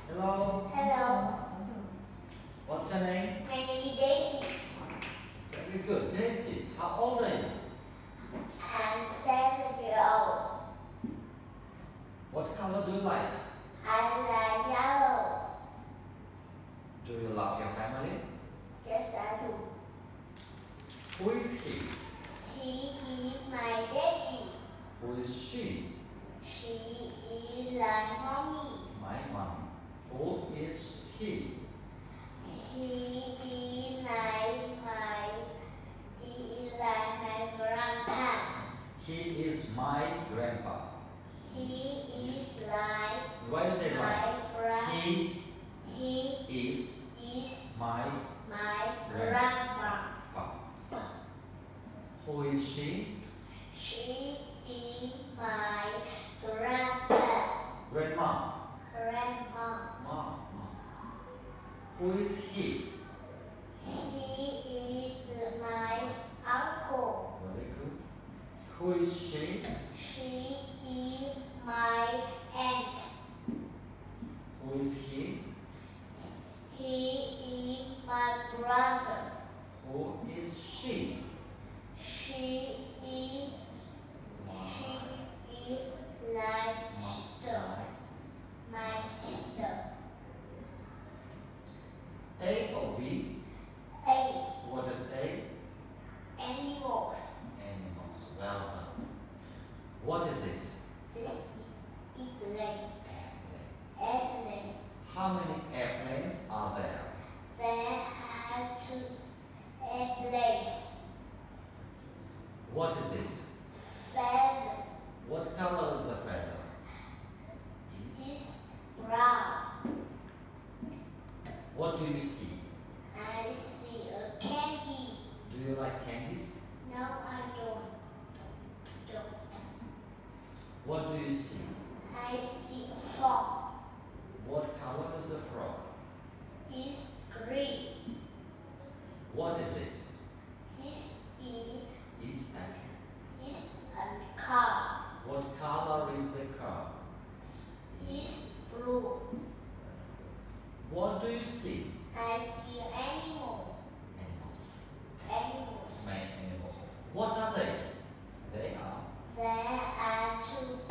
Hello. Hello. What's your name? My name is Daisy. Very good. Daisy, how old are you? I'm 7 years old. What color do you like? I like yellow. Do you love your family? Yes, I do. Who is he? He is my daddy. Who is she? She is like mommy. My mom. Who is he? He is like my grandpa. He is my grandpa. He is like Why you say my like? grandpa. He is is my my grandpa. grandpa. Who is she? She is my grandpa. Grandma. Grandma. Mom. Who is he? He is my uncle. Very good. Who is she? She is my aunt. Who is he? He is my brother. Who is she? She is like sister. My sister. A or B? A. What is A? Animals. Animals. Well done. What is it? This is airplane. Airplane. Airplane. How many airplanes are there? There are 2 airplanes. What is it? Feather What color is the feather? is brown. What do you see? I see a candy. Do you like candies? No, I don't. What do you see? I see a frog. What color is the frog? It's green. What is it? This It's a. is a car. What color is the car? It's blue. What do you see? I see animals. Animals. Animals. Many animals. What are they? They are. There are 2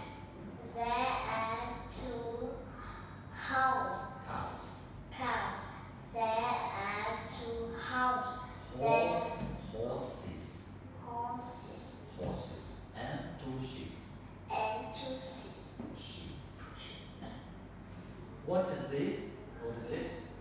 houses. Cows. There are 2 houses. There Horses. horses Horses. And 2 sheep. and 2 sheep. Sheep. What is this?